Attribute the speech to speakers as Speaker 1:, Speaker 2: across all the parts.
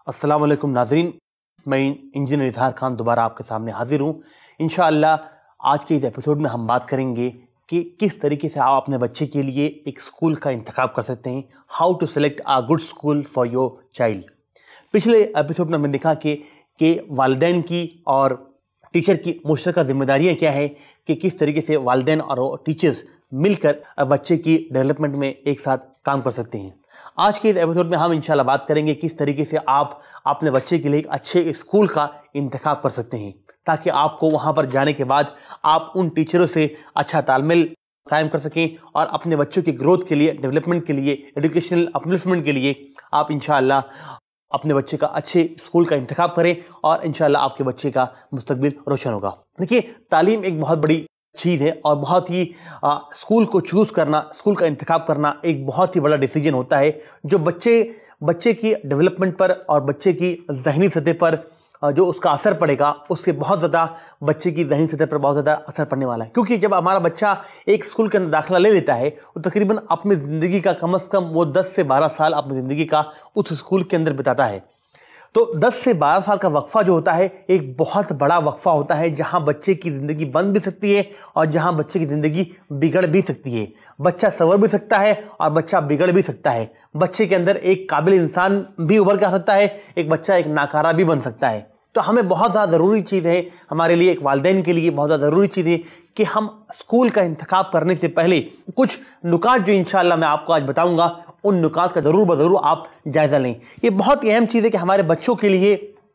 Speaker 1: अस्सलाम वालेकुम नाज़रीन, मैं इंजीनियर इजहार खान दोबारा आपके सामने हाजिर हूँ। इंशाअल्लाह आज के इस एपिसोड में हम बात करेंगे कि किस तरीके से आप अपने बच्चे के लिए एक स्कूल का इंतखाब कर सकते हैं। How to select a good school for your child. पिछले एपिसोड में हमने देखा कि वालिदैन की और टीचर की मुश्तरका जिम्मेदारियाँ क्या है, कि किस तरीके से वालिदैन और टीचर्स मिलकर बच्चे की डेवलपमेंट में एक साथ काम कर सकते हैं। आज के इस एपिसोड में हम इंशाल्लाह बात करेंगे किस तरीके से आप अपने बच्चे के लिए एक अच्छे स्कूल का इंतखाब कर सकते हैं, ताकि आपको वहां पर जाने के बाद आप उन टीचरों से अच्छा तालमेल कायम कर सकें और अपने बच्चों की ग्रोथ के लिए, डेवलपमेंट के लिए, एजुकेशनल अपलिफ्टमेंट के लिए आप इंशाल्लाह अपने बच्चे का अच्छे स्कूल का इंतखाब करें और इंशाल्लाह आपके बच्चे का मुस्तकबिल रोशन होगा। देखिए, तालीम एक बहुत बड़ी चीज़ है और बहुत ही स्कूल को चूज़ करना, स्कूल का इंतखाब करना एक बहुत ही बड़ा डिसीजन होता है, जो बच्चे की डेवलपमेंट पर और बच्चे की ज़हनी सतह पर जो उसका असर पड़ेगा, उससे बहुत ज़्यादा बच्चे की ज़हनी सतह पर बहुत ज़्यादा असर पड़ने वाला है। क्योंकि जब हमारा बच्चा एक स्कूल के अंदर दाखिला ले लेता है तो तकरीबन अपनी ज़िंदगी का कम से कम वो 10 से 12 साल अपनी ज़िंदगी का उस स्कूल के अंदर बिताता है। तो 10 से 12 साल का वक्फा जो होता है एक बहुत बड़ा वक्फा होता है, जहां बच्चे की ज़िंदगी बन भी सकती है और जहां बच्चे की ज़िंदगी बिगड़ भी सकती है। बच्चा संवर भी सकता है और बच्चा बिगड़ भी सकता है। बच्चे के अंदर एक काबिल इंसान भी उभर के आ सकता है, एक बच्चा एक नाकारा भी बन सकता है। तो हमें बहुत ज़्यादा ज़रूरी चीज़ है, हमारे लिए, एक वालिदैन के लिए बहुत ज़्यादा ज़रूरी चीज़ है कि हम स्कूल का इंतखाब करने से पहले कुछ नुकात जो इंशाअल्लाह मैं आपको आज बताऊँगा, उन नुकात का ज़रूर आप जायज़ा लें। ये बहुत ही अहम चीज़ है कि हमारे बच्चों के लिए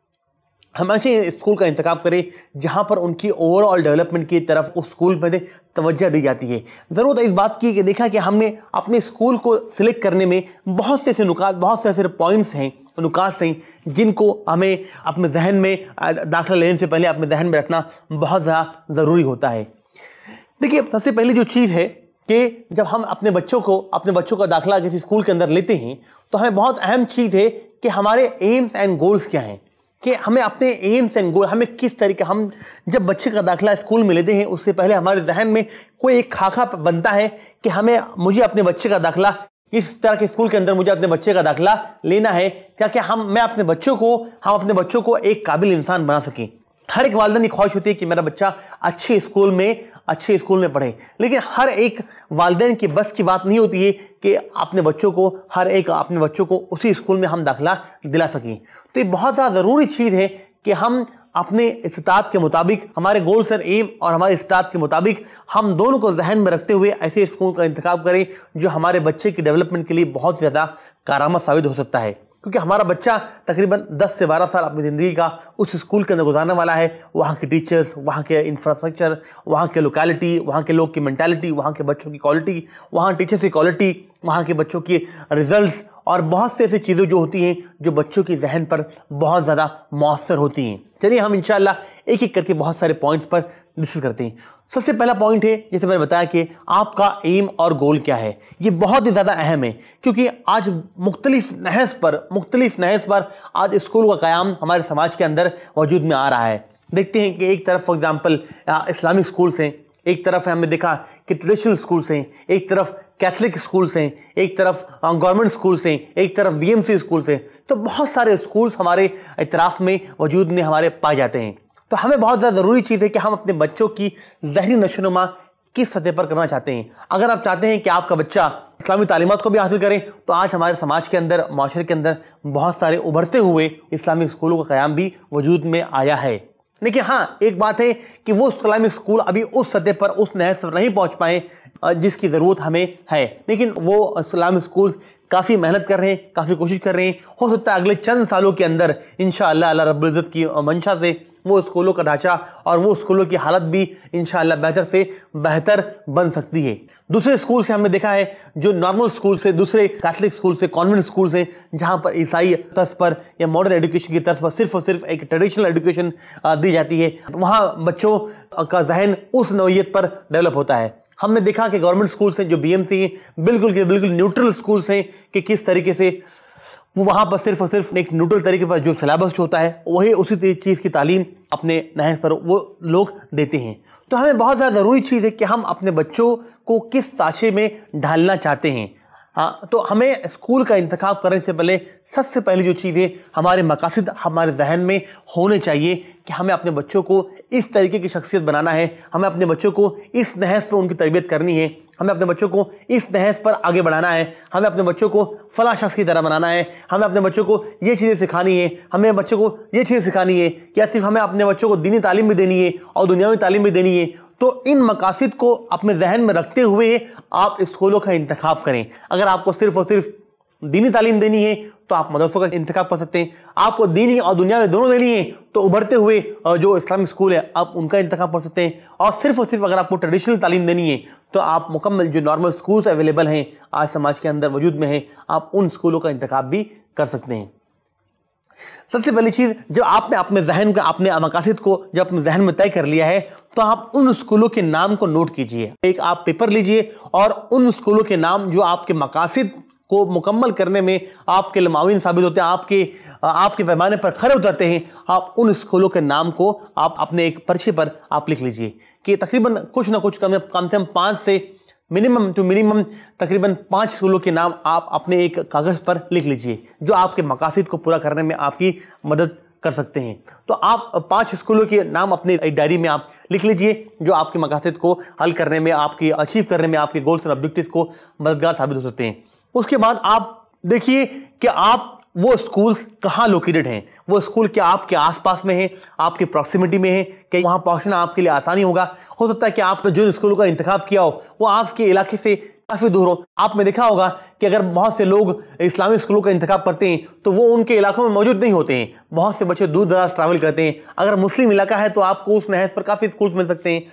Speaker 1: हम ऐसे स्कूल का इंतखाब करें जहाँ पर उनकी ओवरऑल डेवलपमेंट की तरफ उस स्कूल में तवज्जो दी जाती है। ज़रूरत इस बात की कि देखा कि हमने अपने स्कूल को सिलेक्ट करने में बहुत से ऐसे नुकात, बहुत से ऐसे पॉइंट्स हैं, नुकात हैं, जिनको हमें अपने जहन में दाखिला लेने से पहले अपने जहन में रखना बहुत ज़्यादा ज़रूरी होता है। देखिए, सबसे पहली जो चीज़ है कि जब हम अपने बच्चों का दाखिला किसी स्कूल के अंदर लेते हैं तो हमें बहुत अहम चीज़ है कि हमारे एम्स एंड गोल्स क्या हैं, कि हमें अपने एम्स एंड गोल, हमें किस तरीके, हम जब बच्चे का दाखिला स्कूल में लेते हैं उससे पहले हमारे जहन में कोई एक खाका बनता है कि मुझे अपने बच्चे का दाखिला इस तरह के स्कूल के अंदर, मुझे अपने बच्चे का दाखिला लेना है क्या हम अपने बच्चों को एक काबिल इंसान बना सकें। हर एक वालिदैन की ख्वाहिश होती है कि मेरा बच्चा अच्छे स्कूल में पढ़े, लेकिन हर एक वालिदैन की बस की बात नहीं होती है कि अपने बच्चों को उसी स्कूल में हम दाखिला दिला सकें। तो ये बहुत ज़्यादा ज़रूरी चीज़ है कि हम अपने इस्तात के मुताबिक, हमारे गोल्स एंड एम और हमारे इस्तात के मुताबिक, हम दोनों को जहन में रखते हुए ऐसे स्कूल का इंतखाब करें जो हमारे बच्चे की डेवलपमेंट के लिए बहुत ज़्यादा कारआमद साबित हो सकता है। क्योंकि हमारा बच्चा तकरीबन 10 से 12 साल अपनी ज़िंदगी का उस स्कूल के अंदर गुजारने वाला है। वहाँ के टीचर्स, वहाँ के इंफ्रास्ट्रक्चर, वहाँ के लोकेलिटी, वहाँ के लोग की मेंटालिटी, वहाँ के बच्चों की क्वालिटी, वहाँ टीचर्स की क्वालिटी, वहाँ के बच्चों की रिजल्ट्स और बहुत से ऐसी चीज़ें जो होती हैं जो बच्चों की जहन पर बहुत ज़्यादा मौसर होती हैं। चलिए हम इंशाल्लाह एक एक करके बहुत सारे पॉइंट्स पर डिस्कस करते हैं। सबसे पहला पॉइंट है, जैसे मैंने बताया, कि आपका एम और गोल क्या है। ये बहुत ही ज़्यादा अहम है, क्योंकि आज मुख्तलिफ नहज पर आज स्कूल का क़याम हमारे समाज के अंदर वजूद में आ रहा है। देखते हैं कि एक तरफ फॉर एग्जांपल इस्लामिक स्कूल्स हैं, एक तरफ हमने देखा कि ट्रेडिशनल स्कूल्स हैं, एक तरफ कैथलिक स्कूल्स हैं, एक तरफ गवर्नमेंट स्कूल्स हैं, एक तरफ BMC स्कूल्स हैं। तो बहुत सारे स्कूल्स हमारे इतराफ़ में वजूद में हमारे पाए जाते हैं। तो हमें बहुत ज़्यादा ज़रूरी चीज़ है कि हम अपने बच्चों की ज़हनी नशोनुमा किस सतह पर करना चाहते हैं। अगर आप चाहते हैं कि आपका बच्चा इस्लामी तालीमात को भी हासिल करें, तो आज हमारे समाज के अंदर, माशरे के अंदर बहुत सारे उभरते हुए इस्लामिक स्कूलों का क़याम भी वजूद में आया है। लेकिन हाँ, एक बात है कि वो इस्लामिक स्कूल अभी उस सतह पर, उस नहज पर नहीं पहुँच पाए जिसकी ज़रूरत हमें है। लेकिन वो इस्लामिक स्कूल काफ़ी मेहनत कर रहे हैं, काफ़ी कोशिश कर रहे हैं। हो सकता है अगले चंद सालों के अंदर इंशाअल्लाह अल्लाह रब्बुल इज़्ज़त की मंशा से वो स्कूलों का ढांचा और वो स्कूलों की हालत भी इंशाअल्लाह बेहतर से बेहतर बन सकती है। दूसरे स्कूल से हमने देखा है, जो नॉर्मल स्कूल से, दूसरे कैथलिक स्कूल से, कॉन्वेंट स्कूल से, जहाँ पर ईसाई तर्ज पर या मॉडर्न एजुकेशन की तर्ज पर सिर्फ और सिर्फ एक ट्रेडिशनल एजुकेशन दी जाती है, वहाँ बच्चों का जहन उस नौइयत पर डेवलप होता है। हमने देखा कि गवर्नमेंट स्कूल्स हैं जो BMC हैं, बिल्कुल न्यूट्रल स्कूल्स हैं, कि किस तरीके से वो वहाँ पर सिर्फ और सिर्फ एक न्यूट्रल तरीके पर जो सिलेबस होता है वही उसी चीज़ की तालीम अपने नहज पर वो लोग देते हैं। तो हमें बहुत ज़्यादा ज़रूरी चीज़ है कि हम अपने बच्चों को किस साशे में ढालना चाहते हैं। हाँ, तो हमें स्कूल का इंतखाब करने से पहले सबसे पहली जो चीज़ें हमारे मकासद हमारे जहन में होने चाहिए कि हमें अपने बच्चों को इस तरीके की शख्सियत बनाना है, हमें अपने बच्चों को इस नहज पर उनकी तरबियत करनी है, हमें अपने बच्चों को इस नहज पर आगे बढ़ाना है, हमें अपने बच्चों को फला शख्स की तरह बनाना है, हमें अपने बच्चों को ये चीज़ें सिखानी है, हमें बच्चों को ये चीज़ें सिखानी है, या सिर्फ हमें अपने बच्चों को दीनी तालीम भी देनी है और दुनियावी तालीम भी देनी है। तो इन मकासद को अपने जहन में रखते हुए आप स्कूलों का इंतखाब करें। अगर आपको सिर्फ और सिर्फ दीनी तालीम देनी है तो आप मदरसों का इंतखाब कर सकते हैं, आपको दीनी और दुनियावी दोनों देनी है तो उभरते हुए जो इस्लामिक स्कूल है आप उनका इंतखाब कर सकते हैं, और सिर्फ अगर आपको ट्रेडिशनल तालीम देनी है तो आप मुकम्मल जो नॉर्मल स्कूल्स अवेलेबल हैं आज समाज के अंदर वजूद में हैं, आप उन स्कूलों का इंतखाब भी कर सकते हैं। सबसे पहली चीज़, जब आपने अपने जहन का अपने मकासद को जब अपने जहन में तय कर लिया है तो आप उन स्कूलों के नाम को नोट कीजिए। एक आप पेपर लीजिए और उन स्कूलों के नाम जो आपके मकासद को मुकम्मल करने में आपके लिए माविन साबित होते हैं, आपके पैमाने पर खरे उतरते हैं, आप उन स्कूलों के नाम को आप अपने एक पर्चे पर आप लिख लीजिए कि तकरीबन कुछ ना कुछ कम से कम 5 से मिनिमम टू मिनिमम तकरीबन 5 स्कूलों के नाम आप अपने एक कागज़ पर लिख लीजिए जो आपके मकासद को पूरा करने में आपकी मदद कर सकते हैं। तो आप 5 स्कूलों के नाम अपने एक डायरी में आप लिख लीजिए जो आपके मकासद को हल करने में, आपकी अचीव करने में, आपके गोल्स और ऑब्जेक्टिव्स को मददगार साबित हो सकते हैं। उसके बाद आप देखिए कि आप वो स्कूल्स कहाँ लोकेटेड हैं, वो स्कूल क्या आपके आसपास में है, आपके प्रॉक्सिमिटी में है, कि वहाँ पहुँचना आपके लिए आसानी होगा। हो सकता है कि आपने जो स्कूलों का इंतखाब किया हो वो आपके इलाके से काफ़ी दूर हो। आपने देखा होगा कि अगर बहुत से लोग इस्लामिक स्कूलों का इंतखाब करते हैं तो वो उनके इलाकों में मौजूद नहीं होते हैं, बहुत से बच्चे दूर दराज ट्रैवल करते हैं। अगर मुस्लिम इलाका है तो आपको उस नहज पर काफ़ी स्कूल्स मिल सकते हैं,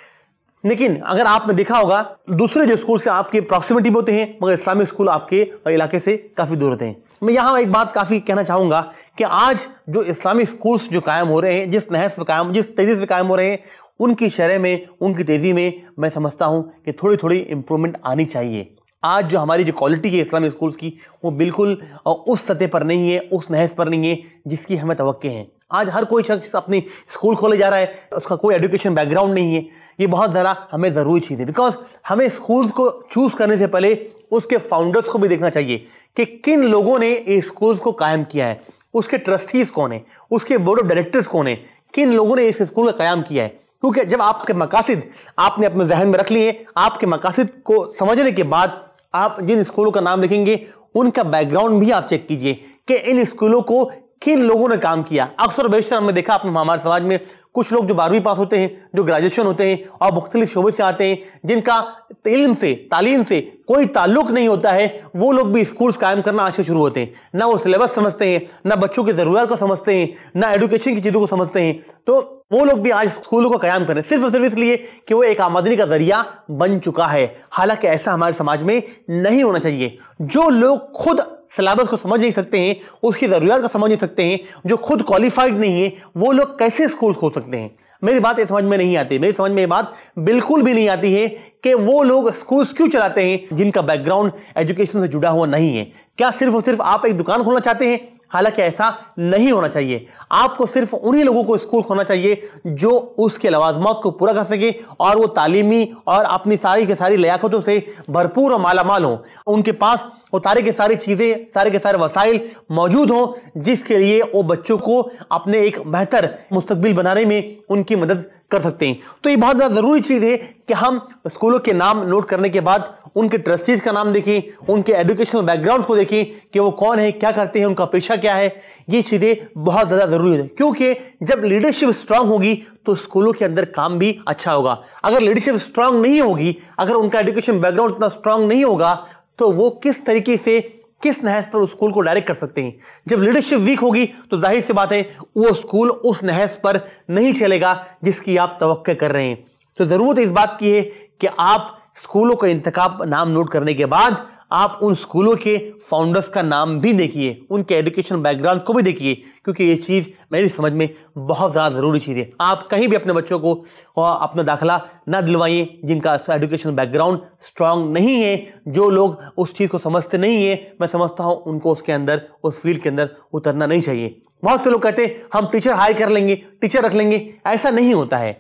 Speaker 1: लेकिन अगर आपने देखा होगा दूसरे जो स्कूल से आपके प्रॉक्सिमिटी में होते हैं मगर इस्लामिक स्कूल आपके इलाके से काफ़ी दूर होते हैं। मैं यहाँ एक बात काफ़ी कहना चाहूँगा कि आज जो इस्लामिक स्कूल्स जो कायम हो रहे हैं, जिस नहज पर कायम, जिस तेज़ी से कायम हो रहे हैं, उनकी शरह में, उनकी तेज़ी में मैं समझता हूँ कि थोड़ी थोड़ी इम्प्रूवमेंट आनी चाहिए। आज जो हमारी जो क्वालिटी है इस्लामिक स्कूल्स की वो बिल्कुल उस सतह पर नहीं है, उस नहज पर नहीं है जिसकी हमें तवक्के हैं। आज हर कोई शख्स अपनी स्कूल खोले जा रहा है, उसका कोई एजुकेशन बैकग्राउंड नहीं है। ये बहुत ज़रा हमें ज़रूरी चीज़ है, बिकॉज हमें स्कूल्स को चूज़ करने से पहले उसके फाउंडर्स को भी देखना चाहिए कि किन लोगों ने इस स्कूल्स को कायम किया है, उसके ट्रस्टीज़ कौन है, उसके बोर्ड ऑफ डायरेक्टर्स कौन है, किन लोगों ने इस स्कूल का कायम किया है। क्योंकि जब आपके मकासद आपने अपने जहन में रख लिए, आपके मकासद को समझने के बाद आप जिन स्कूलों का नाम लिखेंगे उनका बैकग्राउंड भी आप चेक कीजिए कि इन स्कूलों को किन लोगों ने काम किया। अक्सर बेशतर हमने देखा अपने हमारे समाज में कुछ लोग जो 12वीं पास होते हैं, जो ग्रेजुएशन होते हैं और मुख्तलिफ शोबे से आते हैं, जिनका इल्म से, तालीम से कोई ताल्लुक नहीं होता है, वो लोग भी स्कूल्स कायम करना आज से शुरू होते हैं। ना वो सिलेबस समझते हैं, ना बच्चों की ज़रूरत को समझते हैं, ना एजुकेशन की चीज़ों को समझते हैं। तो वो लोग भी आज स्कूलों को कायम करें सिर्फ और सिर्फ इसलिए कि वो एक आमदनी का जरिया बन चुका है। हालांकि ऐसा हमारे समाज में नहीं होना चाहिए। जो लोग खुद सिलेबस को समझ नहीं सकते हैं, उसकी ज़रूरत को समझ नहीं सकते हैं, जो खुद क्वालिफाइड नहीं है, वो लोग कैसे स्कूल खोल सकते हैं? मेरी बात ये समझ में नहीं आती। मेरी समझ में ये बात बिल्कुल भी नहीं आती है कि वो लोग स्कूल्स क्यों चलाते हैं जिनका बैकग्राउंड एजुकेशन से जुड़ा हुआ नहीं है। क्या सिर्फ और सिर्फ आप एक दुकान खोलना चाहते हैं? हालांकि ऐसा नहीं होना चाहिए। आपको सिर्फ उन्हीं लोगों को स्कूल खोलना चाहिए जो उसके लवाजमात को पूरा कर सके और वो तालीमी और अपनी सारी की सारी लियाकतों से भरपूर और मालामाल हों। उनके पास वो सारी की सारी चीज़ें, सारे के सारे वसाइल मौजूद हों जिसके लिए वो बच्चों को अपने एक बेहतर मुस्तकबिल बनाने में उनकी मदद कर सकते हैं। तो ये बहुत ज़्यादा ज़रूरी चीज़ है कि हम स्कूलों के नाम नोट करने के बाद उनके ट्रस्टीज़ का नाम देखें, उनके एजुकेशनल बैकग्राउंड को देखें कि वो कौन है, क्या करते हैं, उनका पेशा क्या है। ये चीज़ें बहुत ज़्यादा ज़रूरी है क्योंकि जब लीडरशिप स्ट्रांग होगी तो स्कूलों के अंदर काम भी अच्छा होगा। अगर लीडरशिप स्ट्रांग नहीं होगी, अगर उनका एजुकेशन बैकग्राउंड इतना स्ट्रांग नहीं होगा तो वो किस तरीके से, किस नहज पर उस स्कूल को डायरेक्ट कर सकते हैं। जब लीडरशिप वीक होगी तो जाहिर सी बात है वो स्कूल उस नहज पर नहीं चलेगा जिसकी आप तवक्को कर रहे हैं। तो ज़रूरत इस बात की है कि आप स्कूलों का इंतखाब नाम नोट करने के बाद आप उन स्कूलों के फाउंडर्स का नाम भी देखिए, उनके एजुकेशन बैकग्राउंड को भी देखिए, क्योंकि ये चीज़ मेरी समझ में बहुत ज़्यादा ज़रूरी चीज़ है। आप कहीं भी अपने बच्चों को अपना दाखिला ना दिलवाइए जिनका एजुकेशन बैकग्राउंड स्ट्रांग नहीं है। जो लोग उस चीज़ को समझते नहीं है, मैं समझता हूँ उनको उसके अंदर, उस फील्ड के अंदर उतरना नहीं चाहिए। बहुत से लोग कहते हैं हम टीचर हायर कर लेंगे, टीचर रख लेंगे। ऐसा नहीं होता है,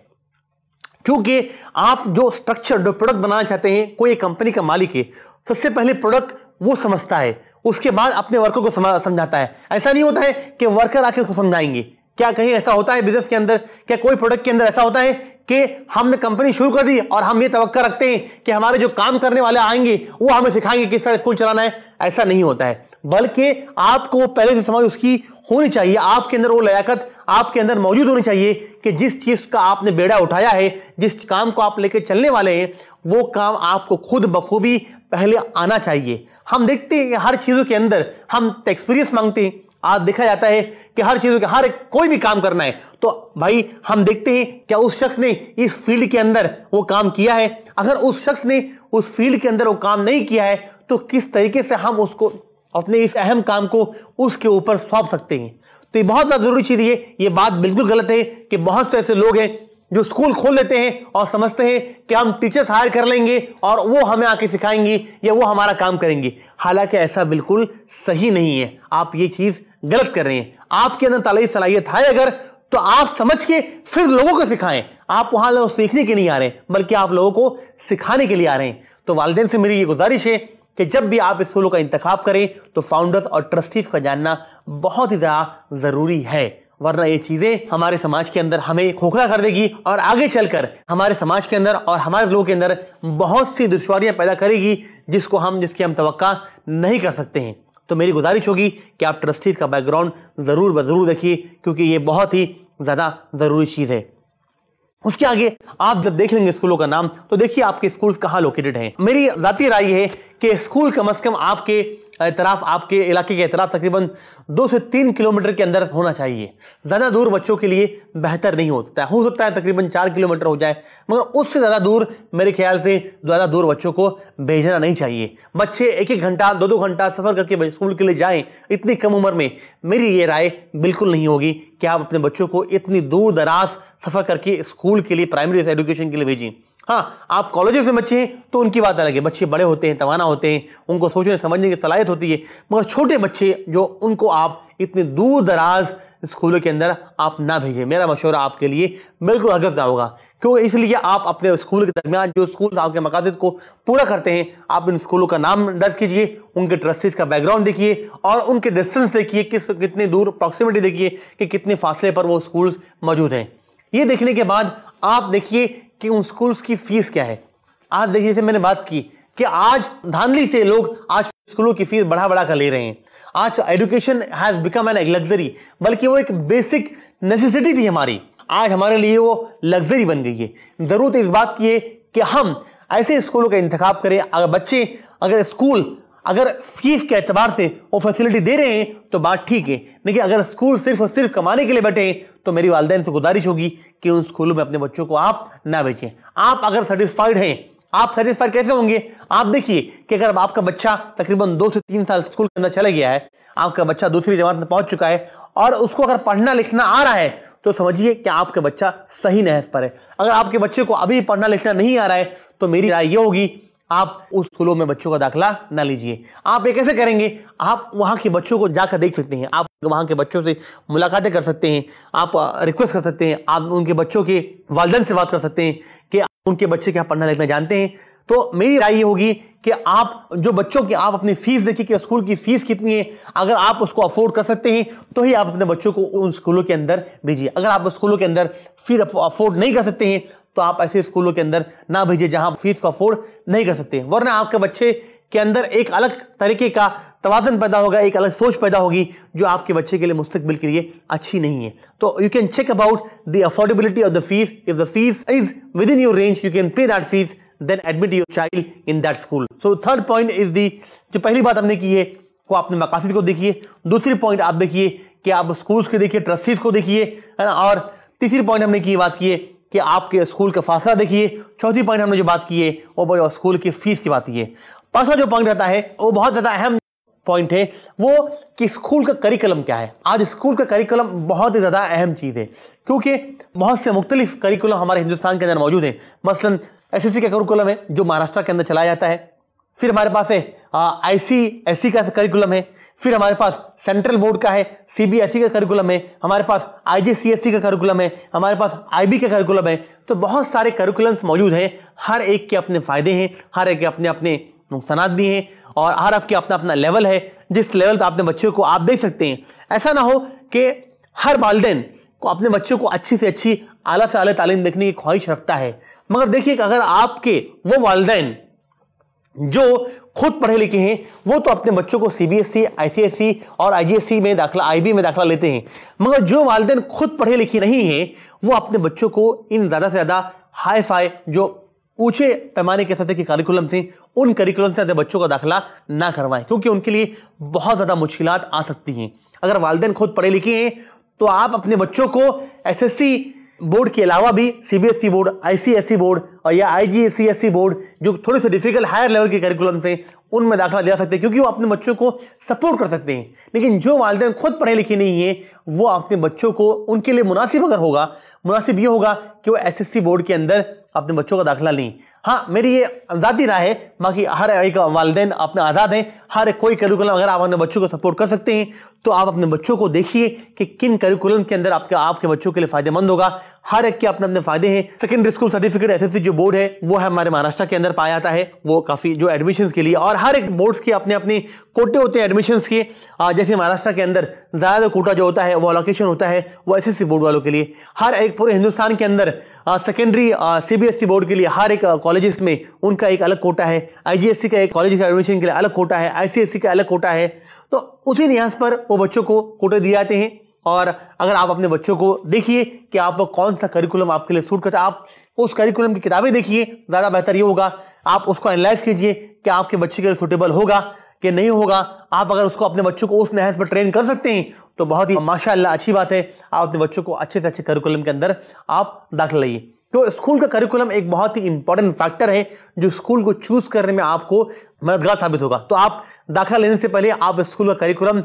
Speaker 1: क्योंकि आप जो स्ट्रक्चर, जो प्रोडक्ट बनाना चाहते हैं, कोई एक कंपनी का मालिक है, सबसे पहले प्रोडक्ट वो समझता है, उसके बाद अपने वर्कर को समझाता है। ऐसा नहीं होता है कि वर्कर आके उसको समझाएंगे। क्या कहीं ऐसा होता है बिजनेस के अंदर, क्या कोई प्रोडक्ट के अंदर ऐसा होता है कि हमने कंपनी शुरू कर दी और हम ये तवक्का रखते हैं कि हमारे जो काम करने वाले आएंगे वो हमें सिखाएंगे किस तरह स्कूल चलाना है? ऐसा नहीं होता है, बल्कि आपको पहले से समझ उसकी होनी चाहिए। आपके अंदर वो लियाकत आपके अंदर मौजूद होनी चाहिए कि जिस चीज का आपने बेड़ा उठाया है, जिस काम को आप लेकर चलने वाले हैं, वो काम आपको खुद बखूबी पहले आना चाहिए। हम देखते हैं कि हर चीजों के अंदर हम एक्सपीरियंस मांगते हैं। आज देखा जाता है कि हर चीजों के हर कोई भी काम करना है तो भाई हम देखते हैं क्या उस शख्स ने इस फील्ड के अंदर वो काम किया है। अगर उस शख्स ने उस फील्ड के अंदर वो काम नहीं किया है तो किस तरीके से हम उसको अपने इस अहम काम को उसके ऊपर सौंप सकते हैं? तो ये बहुत ज़्यादा जरूरी चीज़ है। ये बात बिल्कुल गलत है कि बहुत से ऐसे लोग हैं जो स्कूल खोल लेते हैं और समझते हैं कि हम टीचर्स हायर कर लेंगे और वो हमें आके सिखाएंगे या वो हमारा काम करेंगे। हालांकि ऐसा बिल्कुल सही नहीं है। आप ये चीज़ गलत कर रहे हैं। आपके अंदर तालीम सलाहियत है अगर, तो आप समझ के फिर लोगों को सिखाएं। आप वहां लोग सीखने के नहीं आ रहे हैं, बल्कि आप लोगों को सिखाने के लिए आ रहे हैं। तो वालिदैन से मेरी ये गुजारिश है कि जब भी आप स्कूलों का इंतखाब करें तो फाउंडर्स और ट्रस्टीज का जानना बहुत ही ज़्यादा ज़रूरी है, वरना ये चीज़ें हमारे समाज के अंदर हमें खोखला कर देगी और आगे चलकर हमारे समाज के अंदर और हमारे लोगों के अंदर बहुत सी दुश्वारियां पैदा करेगी जिसकी हम तवक्का नहीं कर सकते हैं। तो मेरी गुजारिश होगी कि आप ट्रस्टीज का बैकग्राउंड ज़रूर देखिए, क्योंकि ये बहुत ही ज़्यादा ज़रूरी चीज़ है। उसके आगे आप जब देख लेंगे स्कूलों का नाम तो देखिए आपके स्कूल्स कहाँ लोकेटेड हैं। मेरी ज़ाती राय है कि स्कूल कम से कम आपके इलाके के तरफ तकरीबन 2 से 3 किलोमीटर के अंदर होना चाहिए। ज़्यादा दूर बच्चों के लिए बेहतर नहीं हो सकता है तकरीबन 4 किलोमीटर हो जाए, मगर उससे ज़्यादा दूर मेरे ख्याल से ज़्यादा दूर बच्चों को भेजना नहीं चाहिए। बच्चे 1-1 घंटा 2-2 घंटा सफ़र करके स्कूल के लिए जाएं इतनी कम उम्र में, मेरी ये राय बिल्कुल नहीं होगी कि आप अपने बच्चों को इतनी दूर दराज सफ़र करके स्कूल के लिए, प्राइमरी एजुकेशन के लिए भेजें। हाँ, आप कॉलेजेस में बच्चे हैं तो उनकी बात अलग है, बच्चे बड़े होते हैं, तवाना होते हैं, उनको सोचने समझने की सलाहियत होती है, मगर छोटे बच्चे जो उनको आप इतने दूर दराज स्कूलों के अंदर आप ना भेजें। मेरा मशवरा आपके लिए बिल्कुल हरगिज़ ना होगा। क्यों? इसलिए आप अपने स्कूल के दरमियान जो स्कूल आपके मकासद को पूरा करते हैं, आप इन स्कूलों का नाम दर्ज कीजिए, उनके ट्रस्टीज का बैकग्राउंड देखिए और उनके डिस्टेंस देखिए, कितने दूर प्रॉक्सिमिटी देखिए कि कितने फासले पर वो स्कूल मौजूद हैं। ये देखने के बाद आप देखिए कि उन स्कूल्स की फीस क्या है। आज देखिए, जैसे मैंने बात की कि आज धांधली से लोग आज स्कूलों की फीस बढ़ा कर ले रहे हैं। आज education has become an luxury, बल्कि वो एक बेसिक नेसेसिटी थी हमारी, आज हमारे लिए वो लग्जरी बन गई है। ज़रूरत इस बात की है कि हम ऐसे स्कूलों का इंतखाब करें। अगर फीस के एतबार से वो फैसिलिटी दे रहे हैं तो बात ठीक है, लेकिन अगर स्कूल सिर्फ और सिर्फ कमाने के लिए बैठे हैं तो मेरी वालिदैन से गुजारिश होगी कि उन स्कूलों में अपने बच्चों को आप ना भेजें। आप अगर सेटिस्फाइड हैं, आप सेटिस्फाइड कैसे होंगे? आप देखिए कि अगर आपका बच्चा तकरीबन 2 से 3 साल स्कूल के अंदर चला गया है, आपका बच्चा दूसरी जमात में पहुंच चुका है और उसको अगर पढ़ना लिखना आ रहा है तो समझिए कि आपका बच्चा सही नहज पर है। अगर आपके बच्चे को अभी पढ़ना लिखना नहीं आ रहा है तो मेरी राय ये होगी आप उस स्कूलों में बच्चों का दाखिला ना लीजिए। आप ये कैसे करेंगे? आप वहाँ के बच्चों को जाकर देख सकते हैं, आप वहाँ के बच्चों से मुलाकातें कर सकते हैं, आप रिक्वेस्ट कर सकते हैं, आप उनके बच्चों के वालिदैन से बात कर सकते हैं कि उनके बच्चे क्या पढ़ना लिखना जानते हैं। तो मेरी राय ये होगी कि आप जो बच्चों की आप अपनी फीस देखिए कि स्कूल की फीस कितनी है। अगर आप उसको अफोर्ड कर सकते हैं तो ही आप अपने बच्चों को उन स्कूलों के अंदर भेजिए। अगर आप स्कूलों के अंदर फीस अफोर्ड नहीं कर सकते हैं तो आप ऐसे स्कूलों के अंदर ना भेजिए जहां फीस को अफोर्ड नहीं कर सकते, वरना आपके बच्चे के अंदर एक अलग तरीके का तवाज़ुन पैदा होगा, एक अलग सोच पैदा होगी जो आपके बच्चे के लिए मुस्तकबिल के लिए अच्छी नहीं है। तो you can check about the affordability of the fees. If the fees is within your range you can pay that fees, then admit your child in that school. So third point is the, जो पहली बात हमने की है वो अपने मकासद को देखिए। दूसरी पॉइंट आप देखिए कि आप स्कूल्स को देखिए, ट्रस्टीज को देखिए, है ना। और तीसरी पॉइंट हमने की बात की है कि आपके स्कूल का फासला देखिए। चौथी पॉइंट हमने जो बात की है वो स्कूल की फीस की बात की है। पांचवा जो पॉइंट रहता है वो बहुत ज़्यादा अहम पॉइंट है, वो कि स्कूल का करिकुलम क्या है। आज स्कूल का करिकुलम बहुत ही ज़्यादा अहम चीज़ है, क्योंकि बहुत से मुख्तलिफ करिकुलम हमारे हिंदुस्तान के अंदर मौजूद हैं। मसलन एसएससी का करिकुलम है जो महाराष्ट्र के अंदर चलाया जाता है, फिर हमारे पास है ICSE का करिकुलम है, फिर हमारे पास सेंट्रल बोर्ड का है CBSE का करिकुलम है, हमारे पास IGCSE का करिकुलम है, हमारे पास IB का करिकुलम है। तो बहुत सारे करिकुलम्स मौजूद हैं, हर एक के अपने फ़ायदे हैं, हर एक के अपने अपने नुकसानात भी हैं। और हर आपके अपना अपना लेवल है, जिस लेवल पे अपने बच्चे को आप देख सकते हैं। ऐसा ना हो कि हर वालिदैन को अपने बच्चों को अच्छी से अच्छी, आला से आला तालीम देखने की ख्वाहिश रखता है, मगर देखिए कि अगर आपके वो वालिदैन जो खुद पढ़े लिखे हैं वो तो अपने बच्चों को सीबीएसई, आईसीएसई और आईजीएसई में दाखिला, आईबी में दाखिला लेते हैं, मगर जो वालिदैन खुद पढ़े लिखे नहीं हैं वो अपने बच्चों को इन ज़्यादा से ज़्यादा हाई फाई जो ऊंचे पैमाने के सतह के करिकुलम से, उन करिकुलम से अपने बच्चों का दाखिला ना करवाएं, क्योंकि उनके लिए बहुत ज़्यादा मुश्किलात आ सकती हैं। अगर वालिदैन खुद पढ़े लिखे हैं तो आप अपने बच्चों को एसएससी बोर्ड के अलावा भी सीबीएसई बोर्ड, आईसीएसई बोर्ड और या आईजीसीएसई बोर्ड जो थोड़े से डिफिकल्ट हायर लेवल के करिकुलम से, उनमें दाखिला दिला सकते हैं, क्योंकि वो अपने बच्चों को सपोर्ट कर सकते हैं। लेकिन जो वालिदैन खुद पढ़े लिखे नहीं है वो अपने बच्चों को, उनके लिए मुनासिब अगर होगा, मुनासिब ये होगा कि वो एसएससी बोर्ड के अंदर अपने बच्चों का दाखिला लें। हाँ, मेरी ये ज़ाती राय है, बाकी हर एक वालिदैन अपने आज़ाद हैं। हर एक कोई करिकुलम अगर आप अपने बच्चों को सपोर्ट कर सकते हैं तो आप अपने बच्चों को देखिए कि किन करिकुलम के अंदर आपके बच्चों के लिए फ़ायदेमंद होगा। हर एक के अपने अपने फ़ायदे हैं। सेकेंडरी स्कूल सर्टिफिकेट एसएससी जो बोर्ड है वो है हमारे महाराष्ट्र के अंदर पाया जाता है, वो काफ़ी जो एडमिशन्स के लिए, और हर एक बोर्ड्स के अपने अपने कोटे होते हैं एडमिशन्स के। जैसे महाराष्ट्र के अंदर ज़्यादा कोटा जो होता है वो अलोकेशन होता है वो एसएससी बोर्ड वालों के लिए। हर एक पूरे हिंदुस्तान के अंदर सेकेंडरी सीबीएसई बोर्ड के लिए हर एक कॉलेजेस में उनका एक अलग कोटा है, आईजीएससी का एक कॉलेज का एडमिशन के लिए अलग कोटा है, आईसीएसई का अलग कोटा है। तो उसी लिहाज पर वो बच्चों को कोटे दिए जाते हैं। और अगर आप अपने बच्चों को देखिए कि आप कौन सा करिकुलम आपके लिए सूट करता है, आप उस करिकुलम की किताबें देखिए, ज़्यादा बेहतर ये होगा। आप उसको एनालाइज कीजिए कि आपके बच्चे के लिए सूटेबल होगा कि नहीं होगा। आप अगर उसको अपने बच्चों को उस नहज पर ट्रेन कर सकते हैं तो बहुत ही माशाअल्लाह अच्छी बात है। आप अपने बच्चों को अच्छे से अच्छे करिकुलम के अंदर आप दाखिला लाइए। तो स्कूल का करिकुलम एक बहुत ही इंपॉर्टेंट फैक्टर है जो स्कूल को चूज करने में आपको मददगार साबित होगा। तो आप दाखिला लेने से पहले आप स्कूल का करिकुलम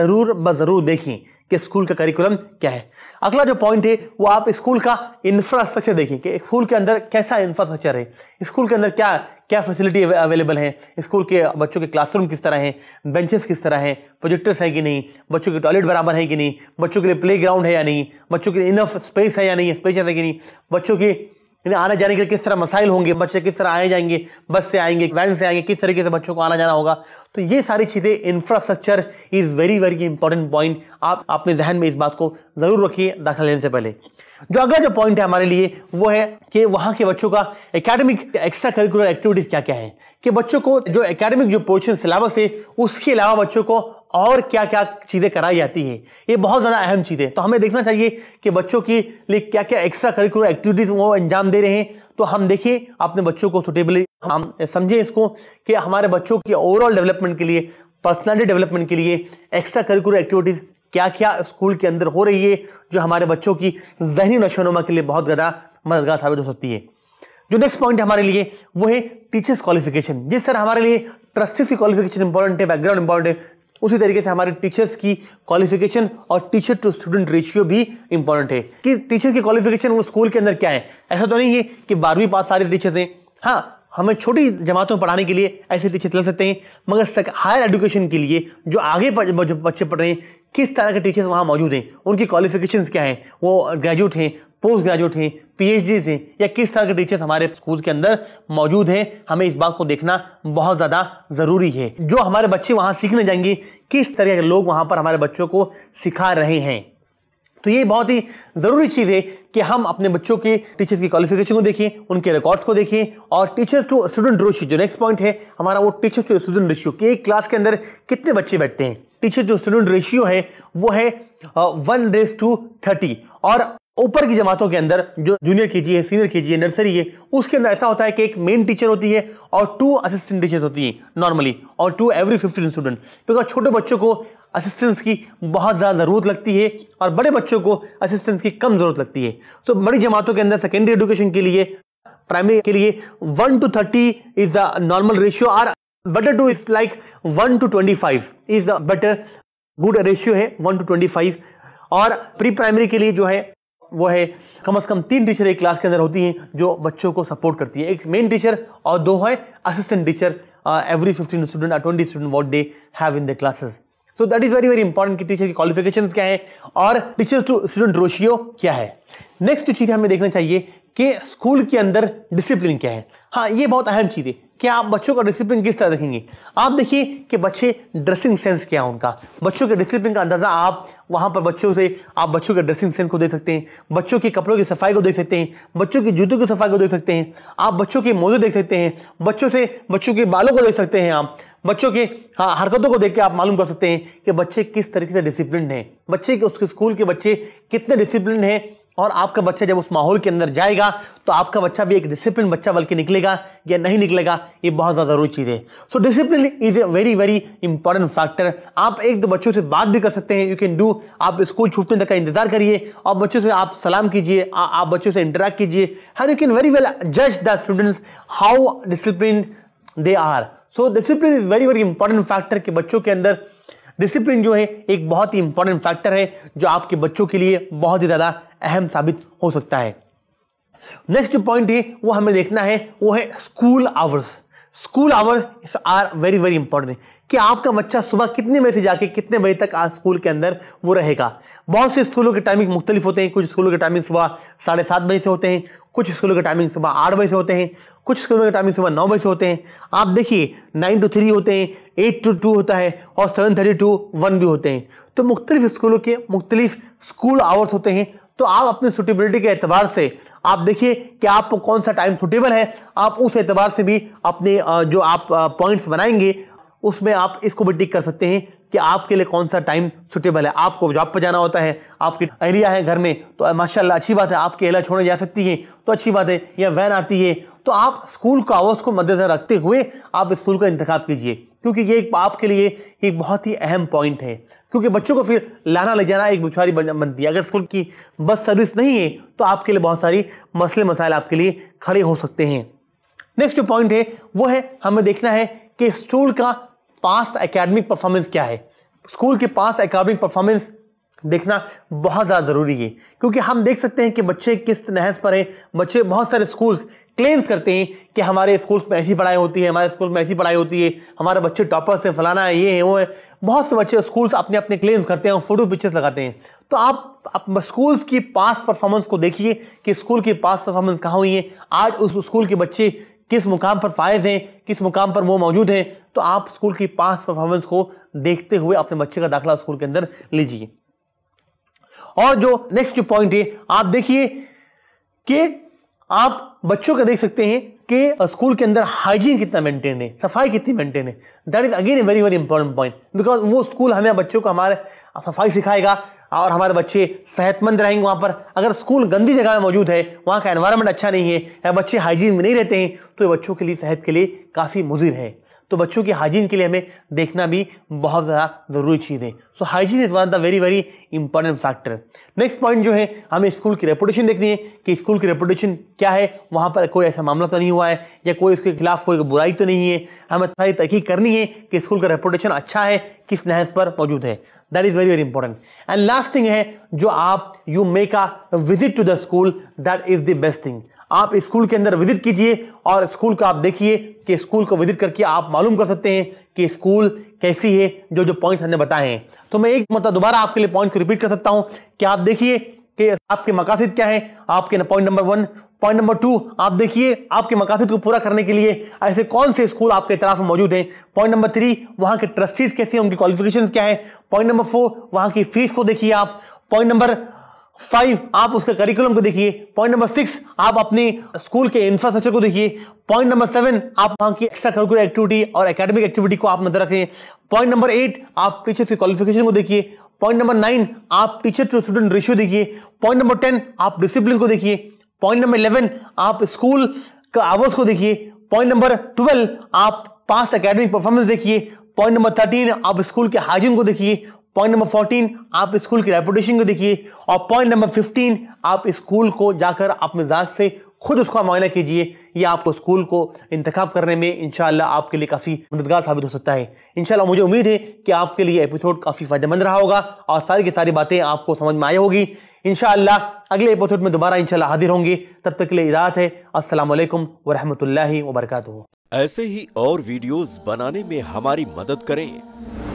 Speaker 1: जरूर देखें कि स्कूल का करिकुलम क्या है। अगला जो पॉइंट है वो आप स्कूल का इंफ्रास्ट्रक्चर देखें कि स्कूल के अंदर कैसा इंफ्रास्ट्रक्चर है, स्कूल के अंदर क्या क्या फैसिलिटी अवेलेबल है, स्कूल के बच्चों के क्लासरूम किस तरह हैं, बेंचेस किस तरह हैं, प्रोजेक्टर्स है कि नहीं, बच्चों के टॉयलेट बराबर है कि नहीं, बच्चों के लिए प्ले ग्राउंड है या नहीं, बच्चों के लिए इनफ स्पेस है या नहीं, स्पेस है कि नहीं, बच्चों के आने जाने के लिए किस तरह मसाइल होंगे, बच्चे किस तरह आए जाएंगे, बस से आएंगे, वैन से आएंगे, किस तरीके से बच्चों को आना जाना होगा। तो ये सारी चीज़ें, infrastructure is very very important point. आप अपने जहन में इस बात को ज़रूर रखिए दाखिला लेने से पहले। जो अगला जो पॉइंट है हमारे लिए वो है कि वहाँ के बच्चों का एकेडमिक एक्स्ट्रा करिकुलर एक्टिविटीज़ क्या क्या है, कि बच्चों को जो एकेडमिक जो पोर्शन सिलेबस है उसके अलावा बच्चों को और क्या क्या चीज़ें कराई जाती हैं। ये बहुत ज़्यादा अहम चीज़ है। तो हमें देखना चाहिए कि बच्चों के लिए क्या क्या एक्स्ट्रा करिकुलर एक्टिविटीज़ वो अंजाम दे रहे हैं। तो हम देखें अपने बच्चों को सुटेबली, हम समझें इसको कि हमारे बच्चों के ओवरऑल डेवलपमेंट के लिए, पर्सनालिटी डेवलपमेंट के लिए एक्स्ट्रा करिकुलर एक्टिविटीज़ क्या क्या स्कूल के अंदर हो रही है जो हमारे बच्चों की ज़हनी नशोनुमा के लिए बहुत ज़्यादा मददगार साबित हो सकती है। जो नेक्स्ट पॉइंट हमारे लिए वो है टीचर्स क्वालिफिकेशन। जिस तरह हमारे लिए ट्रस्टीज की क्वालिफिकेशन इंपॉर्टेंट है, बैकग्राउंड इंपॉर्टेंट है, उसी तरीके से हमारे टीचर्स की क्वालिफिकेशन और टीचर टू स्टूडेंट रेशियो भी इंपॉर्टेंट है कि टीचर की क्वालिफिकेशन वो स्कूल के अंदर क्या है। ऐसा तो नहीं है कि 12वीं पास सारे टीचर्स हैं। हाँ, हमें छोटी जमातों में पढ़ाने के लिए ऐसे टीचर चल सकते हैं, मगर हायर एजुकेशन के लिए जो आगे जो बच्चे पढ़ रहे हैं, किस तरह के टीचर्स वहाँ मौजूद हैं, उनकी क्वालिफिकेशंस क्या हैं, वो ग्रेजुएट हैं, पोस्ट ग्रेजुएट हैं, पीएचडी हैं, या किस तरह के टीचर्स हमारे स्कूल के अंदर मौजूद हैं। हमें इस बात को देखना बहुत ज़्यादा ज़रूरी है। जो हमारे बच्चे वहाँ सीखने जाएंगे, किस तरह के लोग वहाँ पर हमारे बच्चों को सिखा रहे हैं। तो ये बहुत ही ज़रूरी चीज़ है कि हम अपने बच्चों के टीचर्स की क्वालिफिकेशन को देखें, उनके रिकॉर्ड्स को देखें, और टीचर टू स्टूडेंट रेशियो जो नेक्स्ट पॉइंट है हमारा वो टीचर टू स्टूडेंट रेशियो कि एक क्लास के अंदर कितने बच्चे बैठते हैं। टीचर टू स्टूडेंट रेशियो है वो है 1:30, और ऊपर की जमातों के अंदर जो जूनियर केजी है, सीनियर केजी है, नर्सरी है, उसके अंदर ऐसा होता है कि एक मेन टीचर होती है और 2 असिस्टेंट टीचर्स होती हैं नॉर्मली, और 2 एवरी 15 स्टूडेंट। बिकॉज छोटे बच्चों को असिस्टेंस की बहुत ज़्यादा ज़रूरत लगती है और बड़े बच्चों को असिस्टेंस की कम ज़रूरत लगती है। तो बड़ी जमातों के अंदर सेकेंडरी एजुकेशन के लिए, प्राइमरी के लिए 1:30 इज द नॉर्मल रेशियो, और better to is like 1:25 is the better good ratio है 1:25। और प्री प्राइमरी के लिए जो है वो है कम से कम 3 टीचर एक क्लास के अंदर होती हैं जो बच्चों को सपोर्ट करती है, एक मेन टीचर और 2 है असिस्टेंट टीचर एवरी 15 स्टूडेंट और 20 student what they have in the classes. So that is very very important कि टीचर की क्वालिफिकेशंस क्या है और टीचर टू स्टूडेंट रेशियो क्या है। नेक्स्ट चीज़ हमें देखना चाहिए कि स्कूल के अंदर डिसिप्लिन क्या है। हाँ, ये बहुत अहम चीज़ है कि आप बच्चों का डिसिप्लिन किस तरह देखेंगे। आप देखिए कि बच्चे ड्रेसिंग सेंस क्या है उनका, बच्चों के डिसिप्लिन का अंदाज़ा आप वहाँ पर बच्चों से आप बच्चों के ड्रेसिंग सेंस को देख सकते हैं, बच्चों के कपड़ों की सफाई को देख सकते हैं, बच्चों की जूतों की सफाई को देख सकते हैं, आप बच्चों के मोजे देख सकते हैं, बच्चों के बालों को देख सकते हैं, आप बच्चों के हरकतों को देख के आप मालूम कर सकते हैं कि बच्चे किस तरीके से डिसिप्लिन हैं, बच्चे उसके स्कूल के बच्चे कितने डिसिप्लिन हैं। और आपका बच्चा जब उस माहौल के अंदर जाएगा तो आपका बच्चा भी एक डिसिप्लिन बच्चा बल्कि निकलेगा या नहीं निकलेगा, ये बहुत ज़्यादा ज़रूरी चीज़ है। So discipline is a very very important factor. आप एक दो बच्चों से बात भी कर सकते हैं, यू कैन डू, आप स्कूल छूटने तक का इंतजार करिए और बच्चों से आप सलाम कीजिए, आप बच्चों से इंटरेक्ट कीजिए, and you can very well जज the students how discipline they are. So discipline is very very important factor कि बच्चों के अंदर डिसिप्लिन जो है एक बहुत ही इंपॉर्टेंट फैक्टर है जो आपके बच्चों के लिए बहुत ही ज़्यादा अहम साबित हो सकता है। नेक्स्ट जो पॉइंट है वो हमें देखना है वो है school hours. School hours are very very important कि आपका बच्चा सुबह कितने बजे से जाके कितने बजे तक आज स्कूल के अंदर वो रहेगा। बहुत से स्कूलों के टाइमिंग मुख्तलिफ होते हैं, कुछ स्कूलों के टाइमिंग सुबह 7:30 बजे से होते हैं, कुछ स्कूलों के टाइमिंग सुबह 8 बजे से होते हैं, कुछ स्कूलों के टाइमिंग सुबह 9 बजे से होते हैं। आप देखिए 9 to 3 होते हैं, 8 to 2 होता है और 7:30 to 1 भी होते हैं। तो मुख्तलिफ स्कूलों के मुख्तलिफ स्कूल आवर्स होते हैं। तो आप अपनी सुटेबिलिटी के एतबार से आप देखिए कि आपको कौन सा टाइम सुटेबल है, आप उस एतबार से भी अपने जो आप पॉइंट्स बनाएंगे उसमें आप इसको भी टिक कर सकते हैं कि आपके लिए कौन सा टाइम सुटेबल है। आपको जॉब पर जाना होता है, आपकी अहलिया है घर में तो माशाल्लाह अच्छी बात है, आपकी अहलिया छोड़ने जा सकती है तो अच्छी बात है, या वैन आती है तो आप स्कूल का आवर्स को मद्देनजर रखते हुए आप स्कूल का इंतखाब कीजिए, क्योंकि ये आपके लिए एक बहुत ही अहम पॉइंट है। क्योंकि बच्चों को फिर लाना ले जाना एक दुश्वारी बनती है। अगर स्कूल की बस सर्विस नहीं है तो आपके लिए बहुत सारी मसले मसाइल आपके लिए खड़े हो सकते हैं। नेक्स्ट जो पॉइंट है वो है हमें देखना है कि स्कूल का पास्ट एकेडमिक परफॉर्मेंस क्या है। स्कूल के पास्ट एकेडमिक परफॉर्मेंस देखना बहुत ज़्यादा ज़रूरी है, क्योंकि हम देख सकते हैं कि बच्चे किस नहज पर हैं। बच्चे बहुत सारे स्कूल्स क्लेम्स करते हैं कि हमारे स्कूल में ऐसी पढ़ाई होती है, हमारे स्कूल में ऐसी पढ़ाई होती है, हमारे बच्चे टॉपर्स हैं, फलाना है, ये है, वो है। बहुत से बच्चे स्कूल्स अपने अपने क्लेम्स करते हैं और फोटो पिक्चर्स लगाते हैं। तो आप स्कूल्स की पास्ट परफॉर्मेंस को देखिए कि स्कूल की पास्ट परफॉर्मेंस कहाँ हुई है, आज उस स्कूल के बच्चे किस मुकाम पर फायज हैं, किस मुकाम पर वो मौजूद हैं। तो आप स्कूल की पास्ट परफॉर्मेंस को देखते हुए अपने बच्चे का दाखिला स्कूल के अंदर लीजिए। और जो नेक्स्ट जो पॉइंट है आप देखिए कि आप बच्चों का देख सकते हैं कि स्कूल के अंदर हाइजीन कितना मेंटेन है, सफाई कितनी मेंटेन है। That is again a very very important point, because वो स्कूल हमें बच्चों को हमारे सफाई सिखाएगा और हमारे बच्चे सेहतमंद रहेंगे वहाँ पर। अगर स्कूल गंदी जगह में मौजूद है, वहाँ का एनवायरनमेंट अच्छा नहीं है या बच्चे हाइजीन में नहीं रहते हैं तो ये बच्चों के लिए सेहत के लिए काफ़ी मुज़िर है। तो बच्चों की हाइजीन के लिए हमें देखना भी बहुत ज़्यादा ज़रूरी चीज़ है। So hygiene is one of the very very important factor. Next point जो है हमें स्कूल की रेपुटेशन देखनी है कि स्कूल की रेपुटेशन क्या है, वहाँ पर कोई ऐसा मामला तो नहीं हुआ है या कोई उसके खिलाफ कोई बुराई तो नहीं है। हमें सारी तहकीक करनी है कि स्कूल का रेपुटेशन अच्छा है, किस नहज पर मौजूद है। That is very very important. And last thing है जो आप you make a visit to the school, that is the best thing. आप स्कूल के अंदर विजिट कीजिए और स्कूल का आप देखिए कि स्कूल को विजिट करके आप मालूम कर सकते हैं कि स्कूल कैसी है, जो जो पॉइंट्स हमने बताए हैं। तो मैं एक मतलब दोबारा आपके लिए पॉइंट को रिपीट कर सकता हूं कि आप देखिए कि आपके मकासद क्या है। आपके पॉइंट नंबर 1, पॉइंट नंबर 2 आप देखिए आपके मकासद को पूरा करने के लिए ऐसे कौन से स्कूल आपके इतराफ में मौजूद हैं। पॉइंट नंबर 3 वहाँ के ट्रस्टीज कैसे हैं, उनकी क्वालिफिकेशंस क्या है। पॉइंट नंबर 4 वहाँ की फीस को देखिए आप। पॉइंट नंबर 5 आप उसके करिकुलम को देखिए। पॉइंट नंबर 6 आप अपनी स्कूल के इंफ्रास्ट्रक्चर को देखिए। पॉइंट नंबर 7 आप वहाँ की एक्स्ट्रा करिकुलर एक्टिविटी और एकेडमिक एक्टिविटी को आप नजर रखें। पॉइंट नंबर 8 आप टीचर्स की क्वालिफिकेशन को देखिए। पॉइंट नंबर 9 आप टीचर टू स्टूडेंट रेशियो देखिए। पॉइंट नंबर 10 आप डिसिप्लिन को देखिए। पॉइंट नंबर 11 आप स्कूल का आवर्स को देखिए। पॉइंट नंबर 12 आप पास्ट एकेडमिक परफॉर्मेंस देखिए। पॉइंट नंबर 13 आप स्कूल के हाइजीन को देखिए। पॉइंट नंबर 14 आप स्कूल की रेपुटेशन को देखिए। और पॉइंट नंबर 15 आप स्कूल को जाकर अपने ज़ात से खुद उसका मुआयना कीजिए। ये आपको स्कूल को इंतखाब करने में इंशाअल्लाह आपके लिए काफ़ी मददगार साबित हो सकता है। इंशाअल्लाह मुझे उम्मीद है कि आपके लिए एपिसोड काफ़ी फ़ायदेमंद रहा होगा और सारी की सारी बातें आपको समझ में आई होगी। इंशाअल्लाह अगले एपिसोड में दोबारा इंशाअल्लाह हाजिर होंगे। तब तक के लिए इजाज़त है। अस्सलामु अलैकुम व रहमतुल्लाहि व बरकातुहू।
Speaker 2: ऐसे ही और वीडियोस बनाने में हमारी मदद करें।